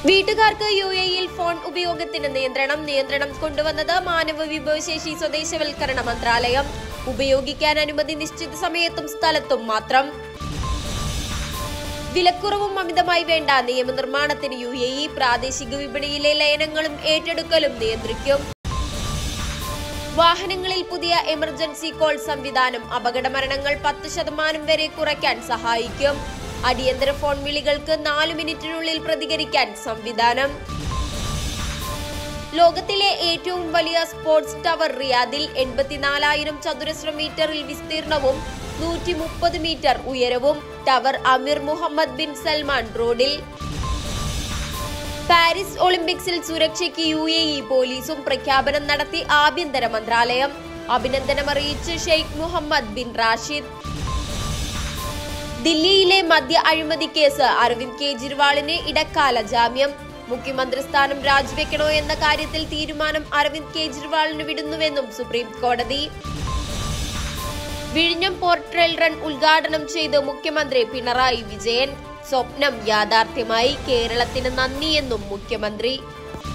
വീട്ടുകാർക്ക് UAE-യിൽ ഫോൺ ഉപയോഗത്തിന് നിയന്ത്രണം കൊണ്ടുവന്നത് മാനവ വിഭവശേഷി സ്വദേശവൽക്കരണ മന്ത്രാലയം. ഉപയോഗിക്കാൻ അനുമതി നിശ്ചിത സമയത്തും സ്ഥലത്തും മാത്രം. വിലക്കുറവും അമിതമായി വേണ്ട നിയമനിർമ്മാണത്തിന് UAE പ്രാദേശിക വിപണിയിലെ ലയനങ്ങളും ഏറ്റെടുക്കലും നിയന്ത്രിക്കും. വാഹനങ്ങളിൽ പുതിയ എമർജൻസി കോൾ സംവിധാനം അപകട മരണങ്ങൾ 10% വരെ കുറയ്ക്കാൻ സഹായിക്കും. അടിയന്തര ഫോൺ വിളികൾക്ക് 4 മിനിറ്റിനുള്ളിൽ പ്രതികരിക്കാൻ സംവിധാനം. ലോകത്തിലെ ഏറ്റവും വലിയ സ്പോർട്സ് ടവർ റിയാദിൽ 84,000 ചതുരശ്ര മീറ്ററിൽ വിസ്തീർണവും 130 മീറ്റർ ഉയരവും. Tower Amir Muhammad bin Salman റോഡിൽ. പാരീസ് ഒളിമ്പിക്സിൽ സുരക്ഷയ്ക്ക് UAE പോലീസും പ്രഖ്യാപനം നടത്തി ആഭ്യന്തര മന്ത്രാലയം. അഭിനന്ദനമറിയിച്ച് ഷെയ്ഖ് മുഹമ്മദ് ബിൻ റാഷിദ്. ദില്ലിയിലെ മദ്യ അഴിമതി കേസ് അരവിന്ദ് കെജ്രിവാളിന് ഇടക്കാല ജാമ്യം. മുഖ്യമന്ത്രി സ്ഥാനം രാജിവെക്കണോ എന്ന കാര്യത്തിൽ തീരുമാനം അരവിന്ദ് കെജ്രിവാളിന് വിടുന്നുവെന്നും സുപ്രീം കോടതി. വിഴിഞ്ഞം പോർട്ട് ട്രയൽ റൺ ഉദ്ഘാടനം ചെയ്ത് മുഖ്യമന്ത്രി പിണറായി വിജയൻ. സ്വപ്നം യാഥാർത്ഥ്യമായി, കേരളത്തിന് നന്ദിയെന്നും മുഖ്യമന്ത്രി.